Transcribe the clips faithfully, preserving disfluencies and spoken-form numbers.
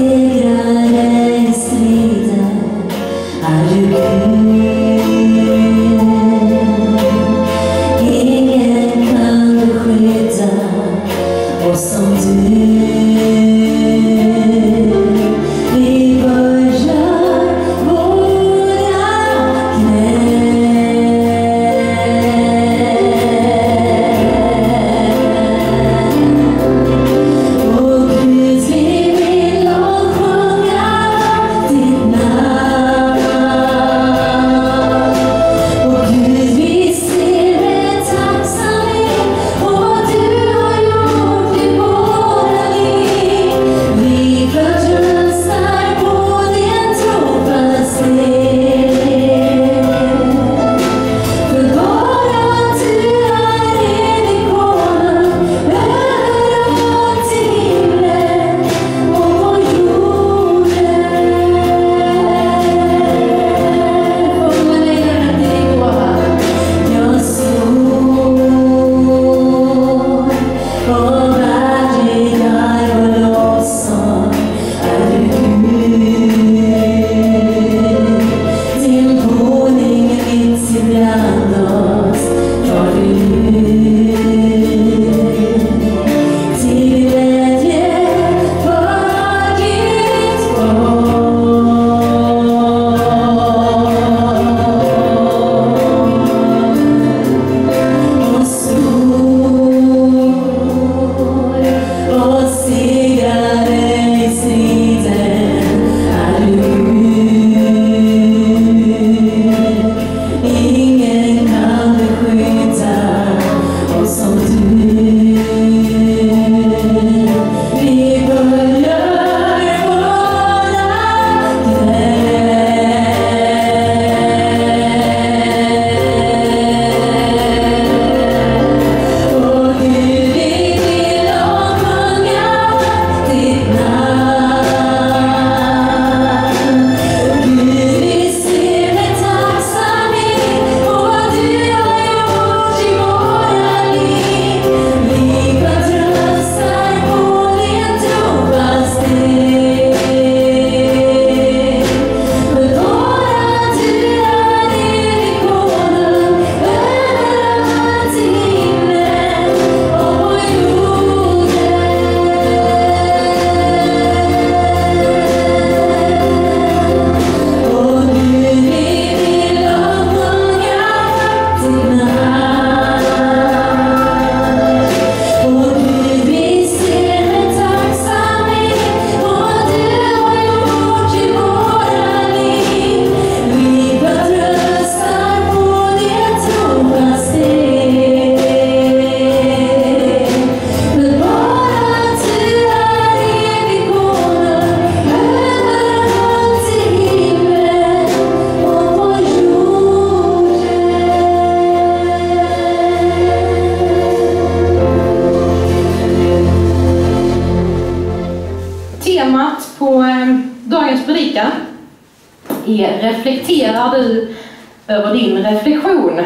Reflekterar du över din reflektion?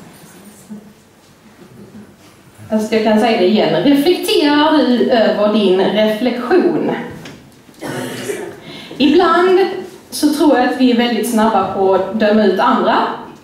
Alltså jag kan säga det igen. Reflekterar du över din reflektion? Ibland så tror jag att vi är väldigt snabba på att döma ut andra.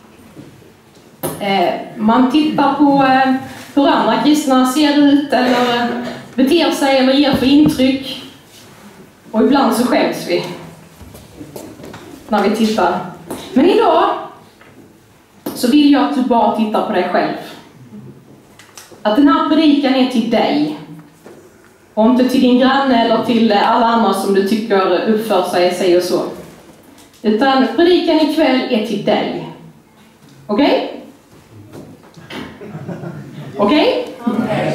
Man tittar på hur andra kristna ser ut eller beter sig eller ger för intryck. Och ibland så skäms vi när vi tittar. Men idag så vill jag att du bara tittar på dig själv. Att den här predikan är till dig. Och inte till din granne eller till alla andra som du tycker uppför sig, sig och så. Utan predikan ikväll är till dig. Okej? Okej? Okej.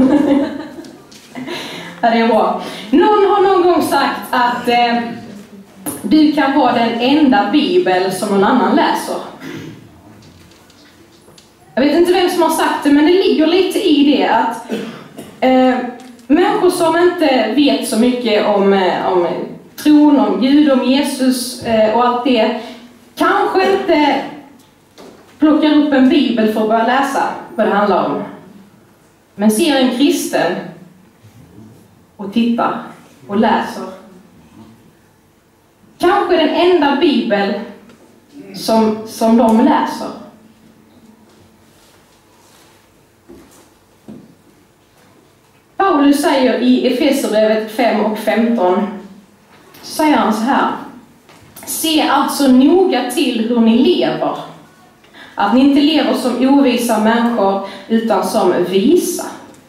Det är bra. Någon har någon gång sagt att eh, du kan vara den enda bibel som någon annan läser. Jag vet inte vem som har sagt det, men det ligger lite i det att eh, människor som inte vet så mycket om, eh, om tron, om Gud, om Jesus eh, och allt det, kanske inte plockar upp en bibel för att börja läsa vad det handlar om. Men ser en kristen och tittar och läser kanske är den enda bibel som, som de läser. Paulus säger i Efesierbrevet fem och femton, säger han så här: se alltså noga till hur ni lever, att ni inte lever som ovisa människor utan som visa.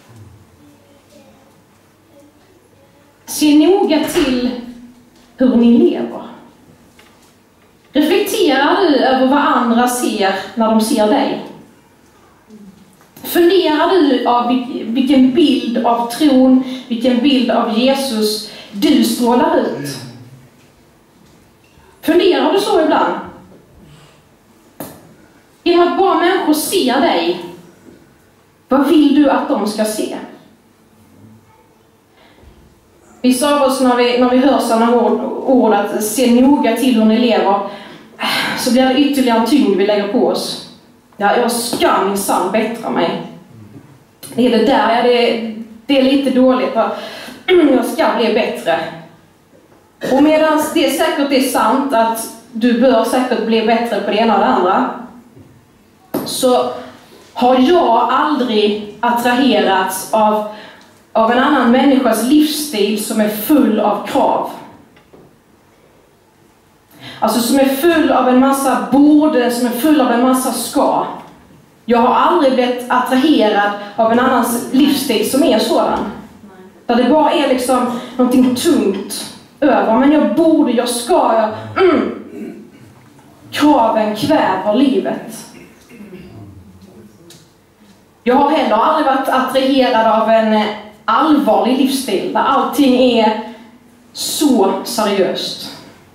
Se noga till hur ni lever. Reflekterar du över vad andra ser när de ser dig? Funderar du av vilken bild av tron, vilken bild av Jesus du strålar ut? Funderar du så ibland? Genom att bara människor ser dig, vad vill du att de ska se? Vissa av oss, när vi, när vi hör sådana ord, ord att se noga till hur ni lever, så blir det ytterligare en tyngd vi lägger på oss. Ja, jag ska minsann bättra mig. Det är det där, ja, det, det är lite dåligt. Jag ska bli bättre. Och medan det säkert är sant att du bör säkert bli bättre på det ena och det andra, så har jag aldrig attraherats av, av en annan människas livsstil som är full av krav. Alltså som är full av en massa borde, som är full av en massa ska. Jag har aldrig blivit attraherad av en annans livsstil som är sådan. Där det bara är liksom någonting tungt över. Men jag borde, jag ska, jag... Mm. Kraven kväver livet. Jag har heller aldrig varit attraherad av en allvarlig livsstil där allting är så seriöst.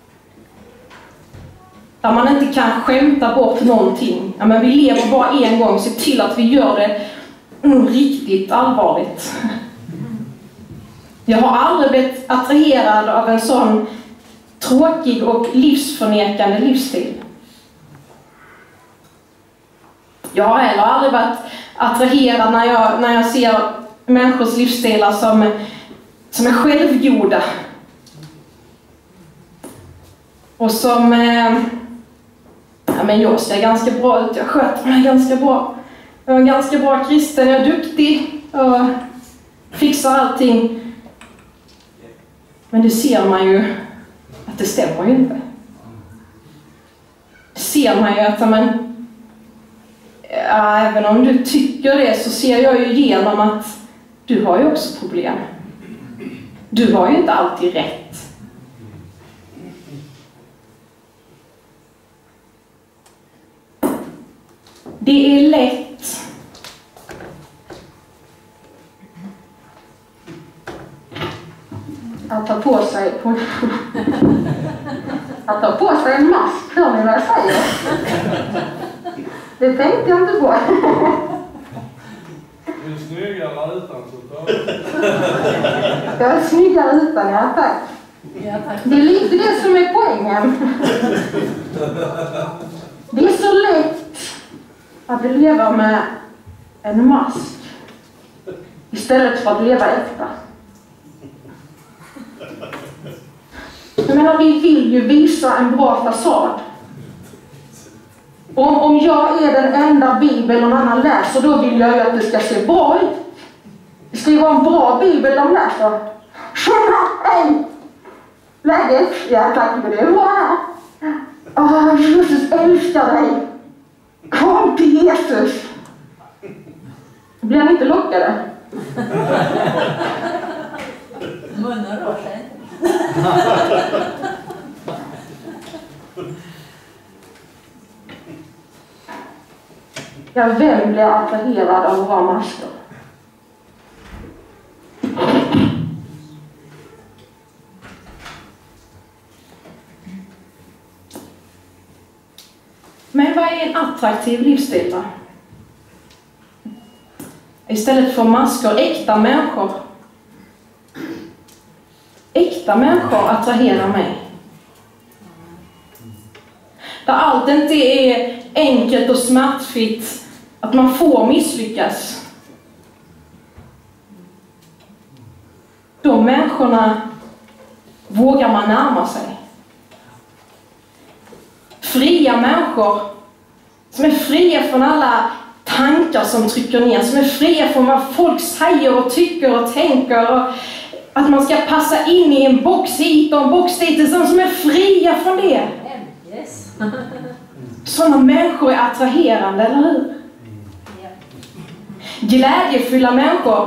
Där man inte kan skämta bort någonting. Ja, men vi lever bara en gång, se till att vi gör det mm, riktigt allvarligt. Jag har aldrig blivit attraherad av en sån tråkig och livsförnekande livsstil. Jag har heller aldrig varit attraherad när jag, när jag ser människors livsstilar som, som är självgoda. Och som... Eh, ja, men jag ser ganska bra ut, jag sköter mig ganska bra. Jag är en ganska bra kristen, jag är duktig och fixar allting. Men det ser man ju att det stämmer ju inte. Det ser man ju att men, ja, även om du tycker det, så ser jag ju igenom att du har ju också problem. Du har ju inte alltid rätt. Det är lätt att ta på sig att ta på sig en mask, hör ni vad jag säger? Det tänkte jag inte på. Du är snyggare utan så. Jag är snyggare utan, ja tack. Ja, tack. Det är lite det som är poängen. Det är så lätt att leva med en mask istället för att leva äkta. Jag menar, vi vill ju visa en bra fasad. Om, om jag är den enda bibel någon annan läser, då vill jag ju att det ska se bra ut. Det ska ju vara en bra bibel de läser. Tjena, hej! Läget? Ja, tack för det. Wow. Åh, Jesus älskar dig. Kom till Jesus. Blir han inte lockade? Munnen rör sig. Ja, vem blir attraherad av våra masker? Men vad är en attraktiv livsstil då? Istället för masker, äkta människor. Äkta människor attraherar mig. Där allt inte är enkelt och smärtfritt, att man får misslyckas. De människorna vågar man närma sig. fria människor. Som är fria från alla tankar som trycker ner. Som är fria från vad folk säger och tycker och tänker. Och att man ska passa in i en box hit och en box dit. Som är fria från det. Yes. Sådana människor är attraherande, eller hur? Glädjefulla människor.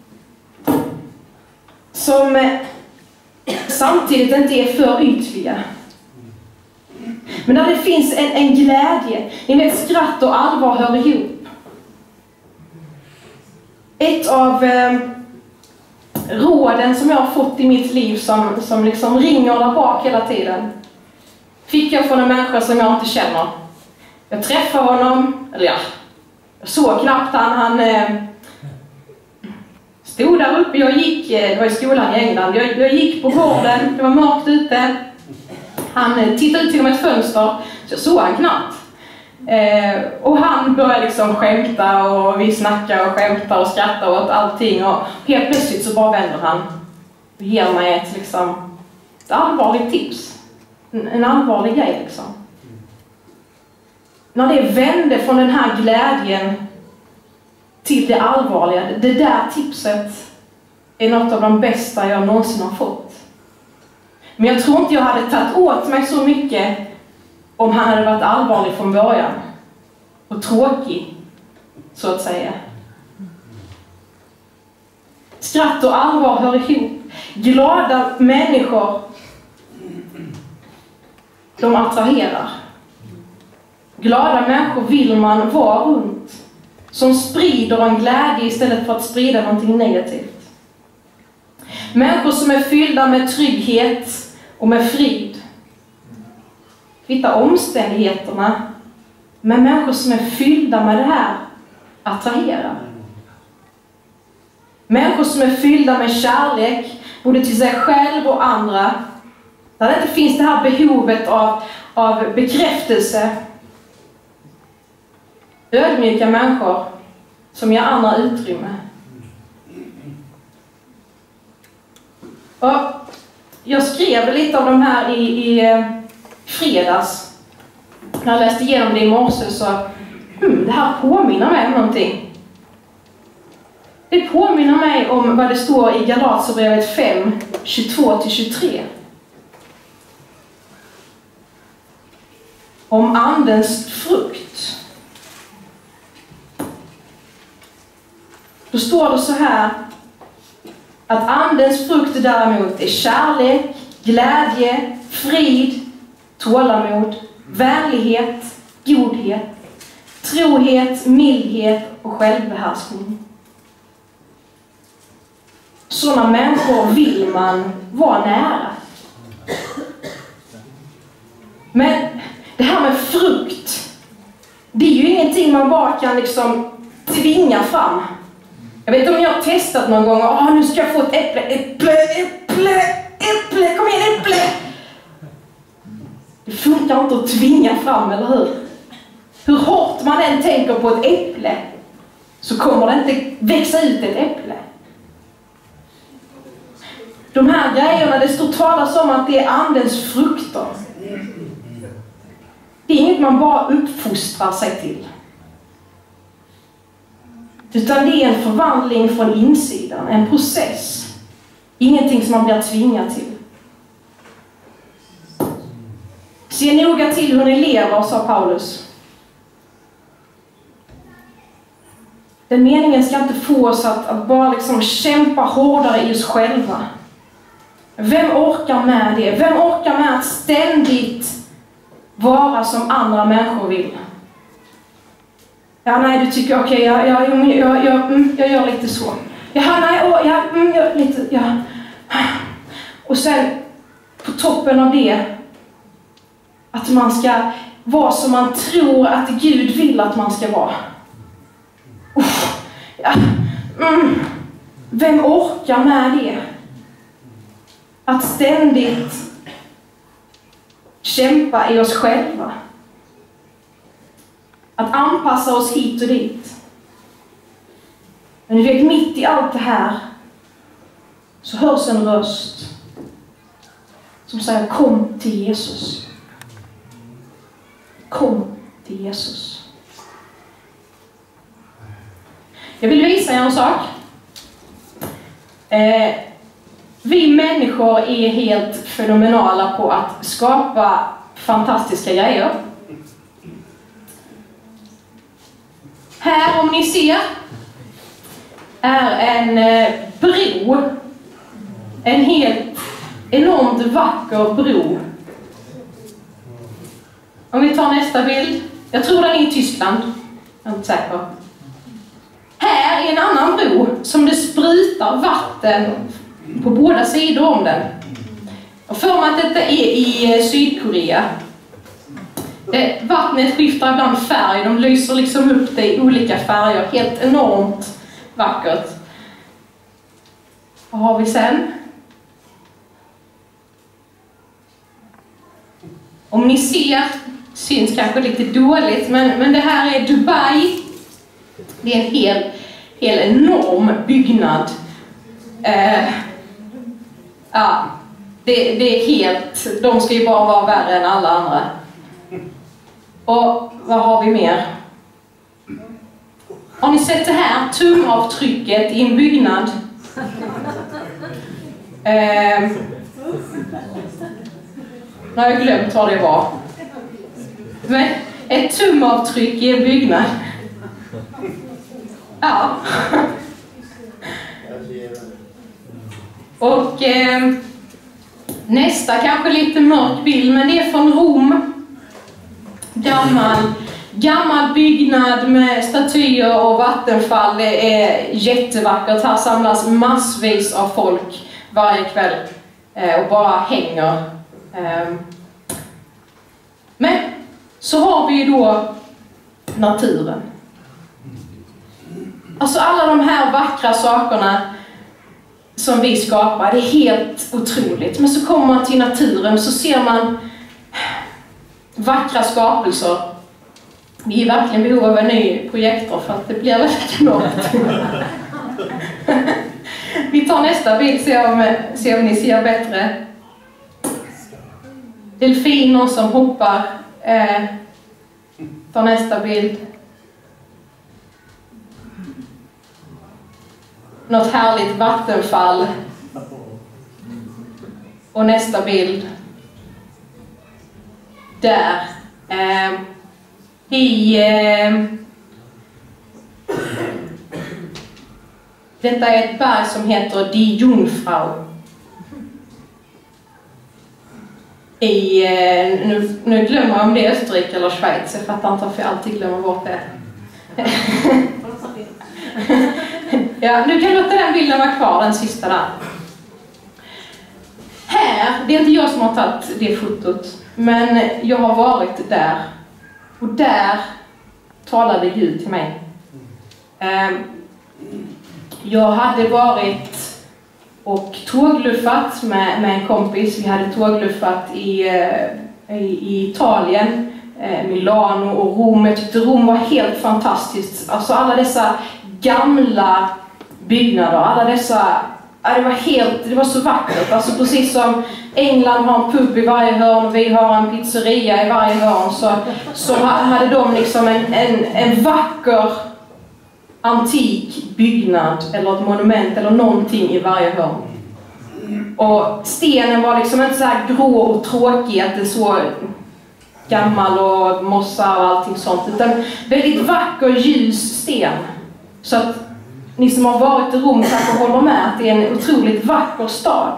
Som eh, samtidigt inte är för ytliga. Men där det finns en, en glädje. Ni vet, skratt och allvar hör ihop. Ett av eh, råden som jag har fått i mitt liv som, som liksom ringer där bak hela tiden fick jag från en människa som jag inte känner. Jag träffade honom, eller ja, jag såg knappt han, han eh, stod där uppe, jag gick, det var i skolan i England, jag, jag gick på gården, det var mörkt ute. Han eh, tittade ut genom ett fönster, så jag såg han knappt. Eh, och han började liksom skämta och vi snackar och skämtar och skrattar åt allting. Och helt plötsligt så bara vänder han och ger mig ett, liksom, ett allvarligt tips. En, en allvarlig grej liksom. När det vände från den här glädjen till det allvarliga, det där tipset är något av de bästa jag någonsin har fått. Men jag tror inte jag hade tagit åt mig så mycket om han hade varit allvarlig från början. Och tråkig, så att säga. Skratt och allvar hör ihop. Glada människor, de attraherar. Glada människor vill man vara runt. Som sprider en glädje istället för att sprida någonting negativt. Människor som är fyllda med trygghet och med frid. Hitta omständigheterna. Men människor som är fyllda med det här attraherar. Människor som är fyllda med kärlek, både till sig själv och andra. Där det inte finns det här behovet av, av bekräftelse. Ödmjuka människor som ger andra utrymme. Och jag skrev lite av de här i, i fredags. När jag läste igenom det i morse så hmm, det här påminner mig om någonting. Det påminner mig om vad det står i Galaterbrevet fem, tjugotvå till tjugotre. Om andens frukt. Då står det så här att andens frukt däremot är kärlek, glädje, frid, tålamod, vänlighet, godhet, trohet, mildhet och självbehärskning. Sådana människor vill man vara nära. Men det här med frukt, det är ju ingenting man bara kan liksom tvinga fram. Jag vet inte om jag har testat någon gång. Åh, nu ska jag få ett äpple, äpple, äpple, äpple, kom igen, äpple. Det funkar inte att tvinga fram, eller hur? Hur hårt man än tänker på ett äpple så kommer det inte växa ut ett äpple. De här grejerna, det står talas om att det är andens frukter. Det är inget man bara uppfostrar sig till. Utan det är en förvandling från insidan, en process. Ingenting som man blir tvingad till. Se noga till hur ni lever, sa Paulus. Den meningen ska inte få oss att, att bara liksom kämpa hårdare i oss själva. Vem orkar med det? Vem orkar med att ständigt vara som andra människor vill? Ja, nej, du tycker okej, okay, jag, jag, jag, jag, jag, mm, jag gör lite så. Ja, nej, oh, ja, mm, jag, lite, ja. Och sen på toppen av det, att man ska vara som man tror att Gud vill att man ska vara. Uff, ja, mm, vem orkar med det? Att ständigt kämpa i oss själva. Att anpassa oss hit och dit. Men du vet, mitt i allt det här så hörs en röst som säger: kom till Jesus. Kom till Jesus. Jag vill visa er en sak. Eh, vi människor är helt fenomenala på att skapa fantastiska grejer. Här, om ni ser, är en eh, bro. En helt enormt vacker bro. Om vi tar nästa bild. Jag tror den är i Tyskland. Jag är inte säker. Här är en annan bro som det sprutar vatten på båda sidor om den. Och för mig att detta är i Sydkorea. Det, vattnet skiftar ibland färg. De lyser liksom upp det i olika färger. Helt enormt vackert. Vad har vi sen? Om ni ser, syns kanske lite dåligt, men, men det här är Dubai. Det är en hel, hel enorm byggnad. Eh, ja, det, det är helt, de ska ju bara vara värre än alla andra. Och vad har vi mer? Har ni sett det här tumavtrycket i en byggnad? Eh, nu har jag glömt vad det var. Men ett tumavtryck i en byggnad. Ja. Och eh, nästa kanske lite mörk bild, men det är från Rom. Gammal, gammal byggnad med statyer och vattenfall. Det är jättevackert. Här samlas massvis av folk varje kväll eh, och bara hänger. Eh. Men så har vi ju då naturen. Alltså alla de här vackra sakerna som vi skapar, det är helt otroligt. Men så kommer man till naturen så ser man vackra skapelser. Vi är verkligen behov av en ny projektor för att det blir väldigt mörkt. Vi tar nästa bild och ser om, ser om ni ser bättre. Delfiner som hoppar. Eh, ta nästa bild. Något härligt vattenfall. Och nästa bild. Där. Eh, I... Eh, detta är ett berg som heter Die Jungfrau. I, nu, nu glömmer jag om det är Österrike eller Schweiz. Jag fattar inte varför jag alltid glömmer bort det. Ja, nu kan jag låta den bilden vara kvar, den sista där. Här, det är inte jag som har tagit det fotot, men jag har varit där. Och där talade Gud till mig. Jag hade varit och tågluffat med, med en kompis. Vi hade tågluffat i, i, i Italien, Milano och Rom. Jag tyckte Rom var helt fantastiskt. Alltså alla dessa gamla byggnader, alla dessa, det var helt, det var så vackert. Alltså precis som England har en pub i varje hörn och vi har en pizzeria i varje hörn, så, så hade de liksom en, en, en vacker antik byggnad eller ett monument eller någonting i varje hörn. Och stenen var liksom inte så här grå och tråkig att det så gammal och mossa och allting sånt, utan väldigt vacker ljus sten. Så att ni som har varit i Rom kanske håller med att det är en otroligt vacker stad.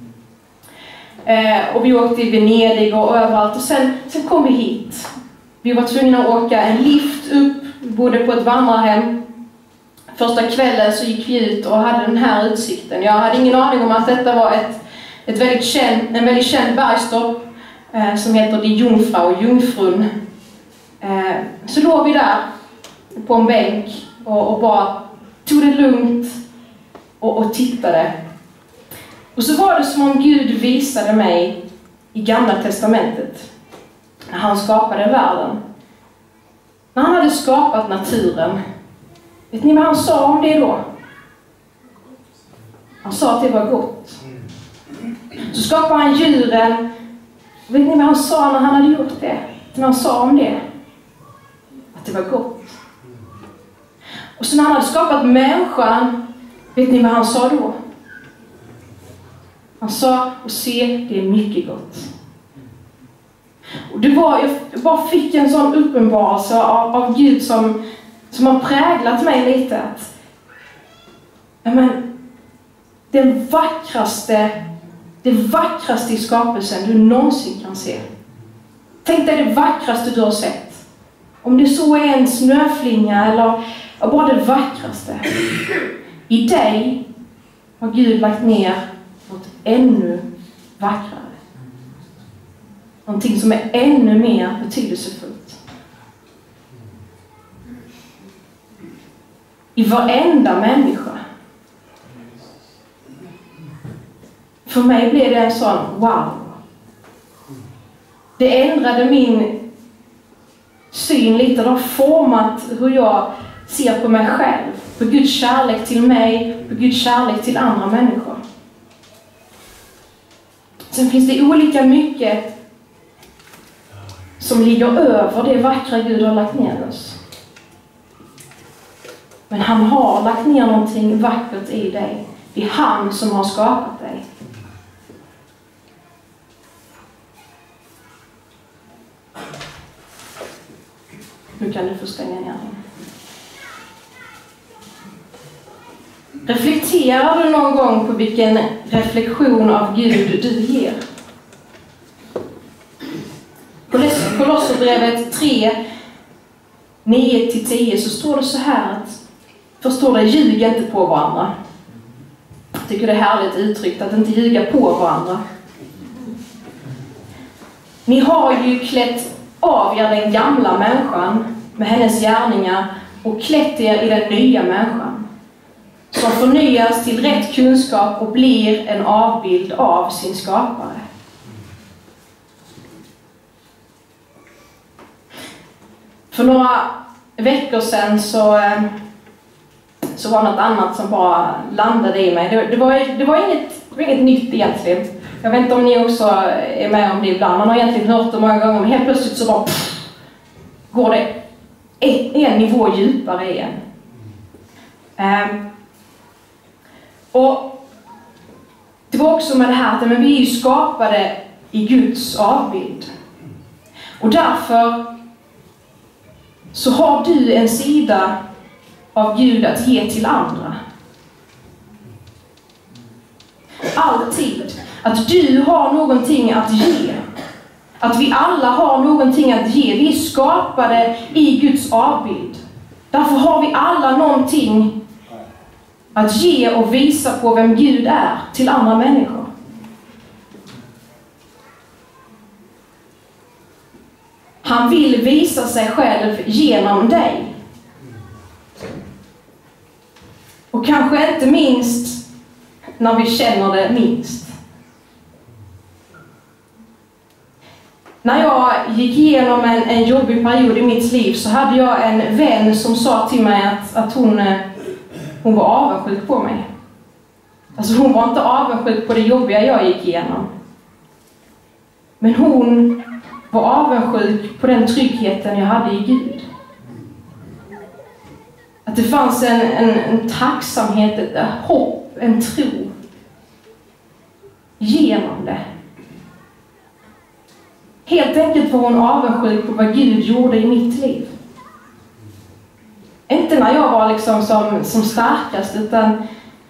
Eh, och vi åkte i Venedig och överallt, och sen, sen kom vi hit. Vi var tvungna att åka en lift upp, bodde på ett vandrarhem. Första kvällen så gick vi ut och hade den här utsikten. Jag hade ingen aning om att detta var ett, ett väldigt känd, en väldigt känd bergstopp eh, som heter Die Jungfrau, Jungfrun. Eh, så låg vi där på en bänk och, och bara tog det lugnt och, och tittade. Och så var det som om Gud visade mig i Gamla testamentet när han skapade världen. När han hade skapat naturen. Vet ni vad han sa om det då? Han sa att det var gott. Så skapade han djuren. Vet ni vad han sa när han hade gjort det? när han sa om det. Att det var gott. Och så när han hade skapat människan, vet ni vad han sa då? Han sa, och se, det är mycket gott. Och det var, jag bara fick en sån uppenbarelse av, av Gud som, som har präglat mig lite. Att, ja, men, den vackraste, det vackraste i skapelsen du någonsin kan se. Tänk dig det vackraste du har sett. Om det så är en snöflinga eller bara det vackraste. I dig har Gud lagt ner något ännu vackrare. Någonting som är ännu mer betydelsefullt. I varenda människa. För mig blev det en sån wow. Det ändrade min syn lite. Det har format hur jag ser på mig själv. På Guds kärlek till mig. På Guds kärlek till andra människor. Sen finns det olika mycket som ligger över det vackra Gud har lagt ner oss. Men han har lagt ner någonting vackert i dig. Det är han som har skapat dig. Nu kan du få stänga ner den. Reflekterar du någon gång på vilken reflektion av Gud du ger? Kolosserbrevet tre, nio till tio så står det så här att, förstår det, ljug inte på varandra. Jag tycker det är härligt uttryckt att inte ljuga på varandra. Ni har ju klätt av er den gamla människan med hennes gärningar och klätt er i den nya människan som förnyas till rätt kunskap och blir en avbild av sin skapare. För några veckor sedan så, så var något annat som bara landade i mig. Det, det, var, det, var inget, det var inget nytt egentligen. Jag vet inte om ni också är med om det ibland. Man har egentligen hört det många gånger. Men helt plötsligt så bara pff, går det en, en nivå djupare igen. Um, och det var också med det här att men vi är ju skapade i Guds avbild. Och därför så har du en sida av Gud att ge till andra. Alltid. Att du har någonting att ge. Att vi alla har någonting att ge. Vi är skapade i Guds avbild. Därför har vi alla någonting att ge och visa på vem Gud är till andra människor. Han vill visa sig själv genom dig. Och kanske inte minst när vi känner det minst. När jag gick igenom en, en jobbig period i mitt liv så hade jag en vän som sa till mig att, att hon, hon var avundsjuk på mig. Alltså hon var inte avundsjuk på det jobbiga jag gick igenom. Men hon var avundsjuk på den tryggheten jag hade i Gud. Att det fanns en, en, en tacksamhet, ett hopp, en tro genom det. Helt enkelt var hon avundsjuk på vad Gud gjorde i mitt liv. Inte när jag var liksom som, som starkast, utan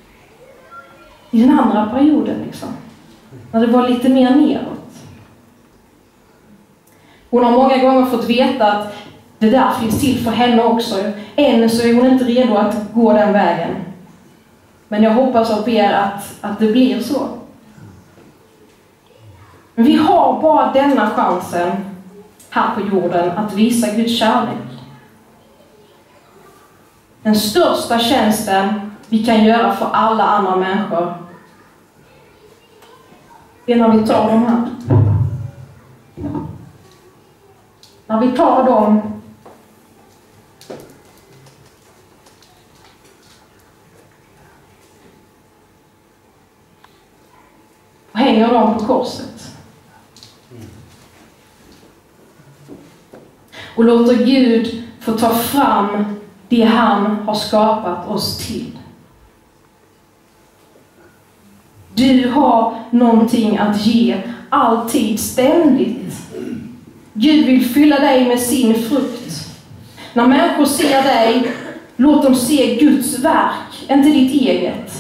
i den andra perioden liksom. När det var lite mer neråt. Hon har många gånger fått veta att det där finns till för henne också. Än så är hon inte redo att gå den vägen. Men jag hoppas och ber att, att det blir så. Men vi har bara denna chansen här på jorden att visa Guds kärlek. Den största tjänsten vi kan göra för alla andra människor är när vi tar dem här. När vi tar dem och hänger dem på korset. och låter Gud få ta fram det han har skapat oss till. Du har någonting att ge, alltid, ständigt. Gud vill fylla dig med sin frukt. När människor ser dig, låt dem se Guds verk, inte ditt eget.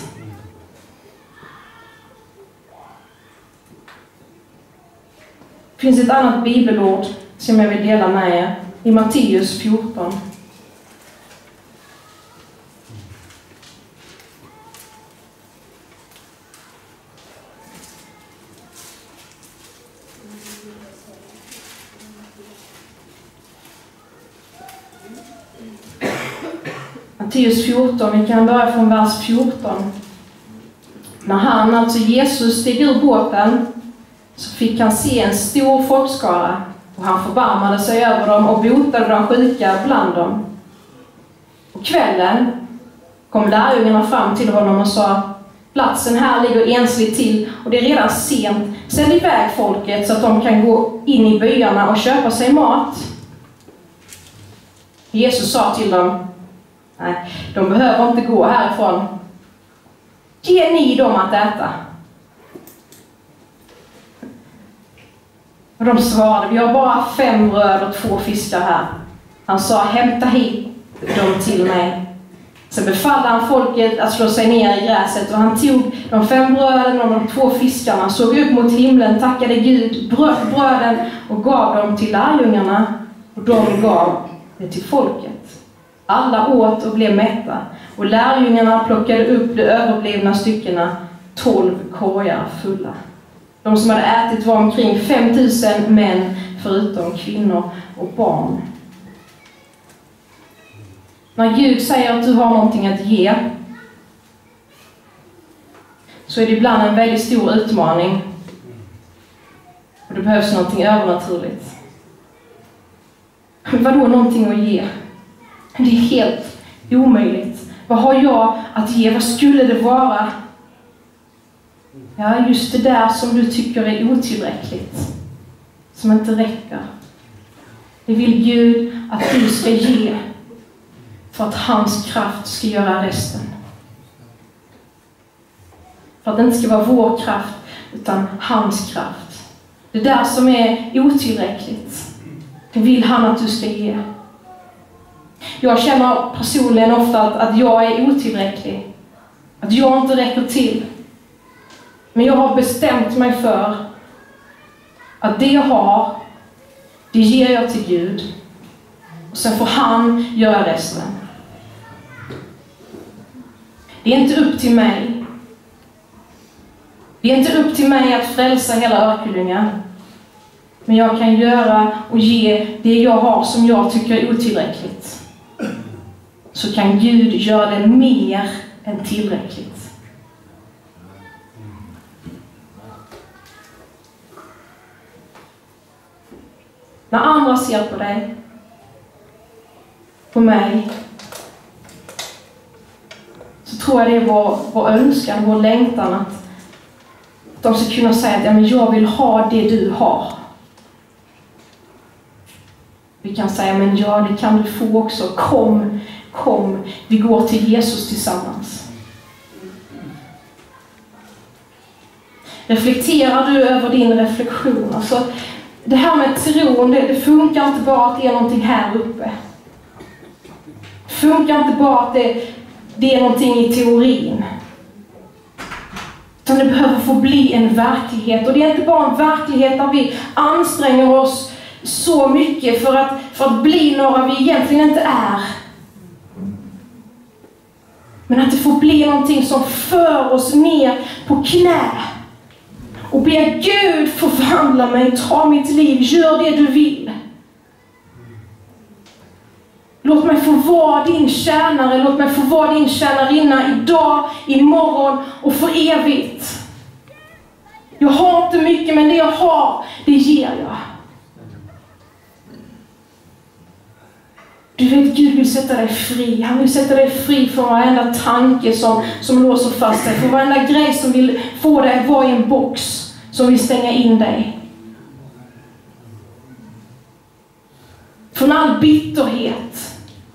Det finns ett annat bibelord som jag vill dela med er i Matteus fjorton. Matteus fjorton, vi kan börja från vers fjorton. När han, alltså Jesus, steg ur båten så fick han se en stor folkskara, och han förbarmade sig över dem och botade de sjuka bland dem. På kvällen kom lärjungarna fram till honom och sa: platsen här ligger ensligt till och det är redan sent. Sänd iväg folket så att de kan gå in i byarna och köpa sig mat. Jesus sa till dem: nej, de behöver inte gå härifrån. Ge ni dem att äta. Och de svarade: vi har bara fem bröd och två fiskar här. Han sa: hämta hit dem till mig. Sen befallde han folket att slå sig ner i gräset, och han tog de fem bröden och de två fiskarna, såg upp mot himlen, tackade Gud, bröt bröden och gav dem till lärjungarna, och de gav det till folket. Alla åt och blev mätta, och lärjungarna plockade upp de överblivna styckena, tolv korgar fulla. De som hade ätit var omkring fem tusen män, förutom kvinnor och barn. När Gud säger att du har någonting att ge, så är det ibland en väldigt stor utmaning. Och det behövs någonting övernaturligt. Men vadå någonting att ge? Det är helt omöjligt. Vad har jag att ge? Vad skulle det vara? Ja, just det där som du tycker är otillräckligt. Som inte räcker. Det vill Gud att du ska ge. För att hans kraft ska göra resten. För att det inte ska vara vår kraft, utan hans kraft. Det där som är otillräckligt, det vill han att du ska ge. Jag känner personligen ofta att, att jag är otillräcklig. Att jag inte räcker till. Men jag har bestämt mig för att det jag har, det ger jag till Gud. Och sen får han göra resten. Det är inte upp till mig. Det är inte upp till mig att frälsa hela Örkelljunga. Men jag kan göra och ge det jag har som jag tycker är otillräckligt. Så kan Gud göra det mer än tillräckligt. När andra ser på dig, på mig, så tror jag det är vår, vår önskan, vår längtan att, att de ska kunna säga att ja, men jag vill ha det du har. Vi kan säga, men ja, det kan du få också. Kom, kom, vi går till Jesus tillsammans. Reflekterar du över din reflektion? Alltså, det här med tron, det, det funkar inte bara att det är någonting här uppe. Det funkar inte bara att det, det är någonting i teorin. Utan det behöver få bli en verklighet. Och det är inte bara en verklighet där vi anstränger oss så mycket för att, för att bli några vi egentligen inte är. Men att det får bli någonting som för oss ner på knä. Och be Gud förvandla mig, ta mitt liv, gör det du vill. Låt mig få vara din tjänare, låt mig få vara din tjänarinna idag, imorgon och för evigt. Jag har inte mycket, men det jag har, det ger jag. Du vet, Gud vill sätta dig fri. Han vill sätta dig fri från varenda tanke som, som låser fast dig. Från varenda grej som vill få dig att vara i en box som vill stänga in dig. För Från all bitterhet.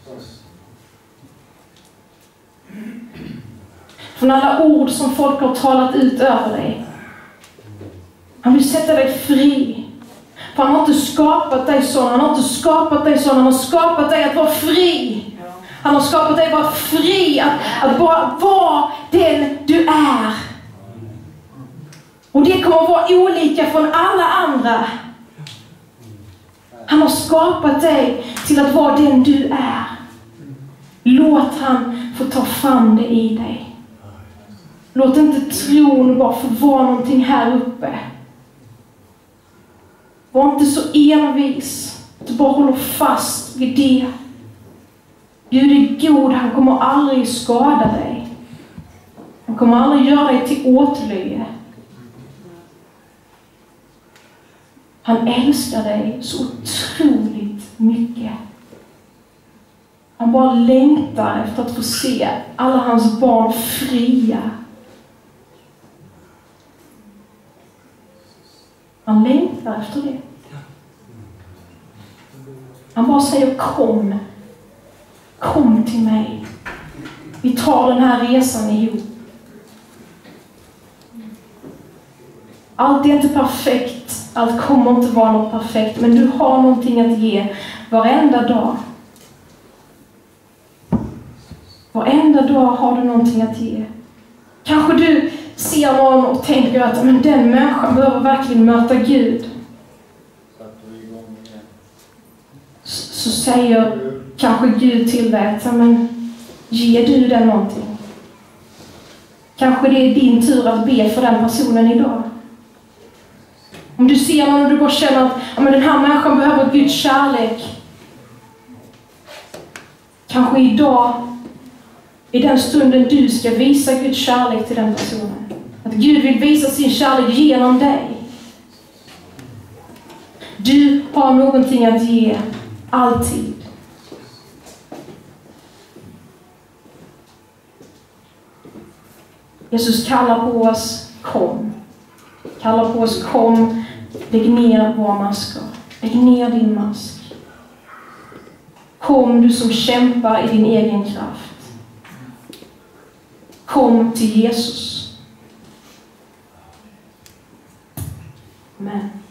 Från alla ord som folk har talat ut över dig. Han vill sätta dig fri. För han har inte skapat dig så. Han har inte skapat dig så. Han har skapat dig att vara fri. Han har skapat dig att vara fri. Att, att bara vara den du är. Och det kommer att vara olika från alla andra. Han har skapat dig till att vara den du är. Låt han få ta fram det i dig. Låt inte tron bara få vara någonting här uppe. Var inte så envis att du bara håller fast vid det. Gud är god, han kommer aldrig skada dig. Han kommer aldrig göra dig till åtlöje. Han älskar dig så otroligt mycket. Han bara längtar efter att få se alla hans barn fria. Han längtar efter det. Han bara säger kom. Kom till mig. Vi tar den här resan ihop. Allt är inte perfekt. Allt kommer inte vara något perfekt. Men du har någonting att ge varenda dag. Varenda dag har du någonting att ge. Kanske du ser någon och tänker att men den människan behöver verkligen möta Gud. Så, så säger kanske Gud till dig att men ger du den någonting? Kanske det är din tur att be för den personen idag. Om du ser någon och du bara känner att ja, men den här människan behöver Guds kärlek. Kanske idag i den stunden du ska visa Guds kärlek till den personen. Att Gud vill visa sin kärlek genom dig. Du har någonting att ge alltid. Jesus kallar på oss, kom. Kallar på oss, kom. Lägg ner våra masker. Lägg ner din mask. Kom du som kämpar i din egen kraft. Kom till Jesus. Amen.